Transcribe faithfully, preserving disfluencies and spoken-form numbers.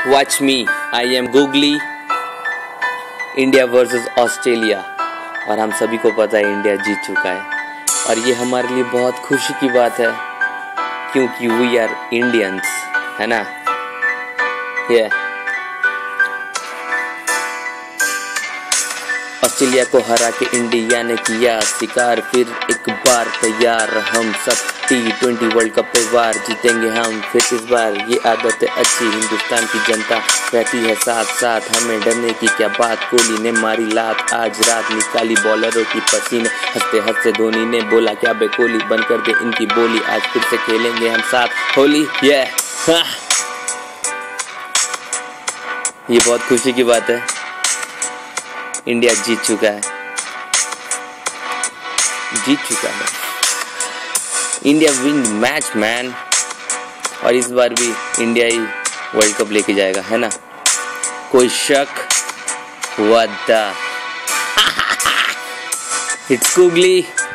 Watch me, I am Googly. India versus Australia, और हम सभी को पता है इंडिया जीत चुका है और ये हमारे लिए बहुत खुशी की बात है क्योंकि वी आर इंडियंस, है ना। ये yeah. ऑस्ट्रेलिया को हरा के इंडिया ने किया शिकार, फिर एक बार तैयार हम सब टी ट्वेंटी वर्ल्ड कप पे बार जीतेंगे हम फिर इस बार। ये आदत है अच्छी, हिंदुस्तान की जनता रहती है साथ साथ, हमें डरने की क्या बात। कोहली ने मारी लात, आज रात निकाली बॉलरों की पसीने, हंसते हंसते धोनी ने बोला क्या बे कोहली, बंद कर दे इनकी बोली, आज फिर से खेलेंगे हम साथ होली। ये हाँ। ये बहुत खुशी की बात है, इंडिया जीत चुका है, जीत चुका है। इंडिया विन मैच मैन, और इस बार भी इंडिया ही वर्ल्ड कप लेके जाएगा, है ना, कोई शक? What the it's Googly।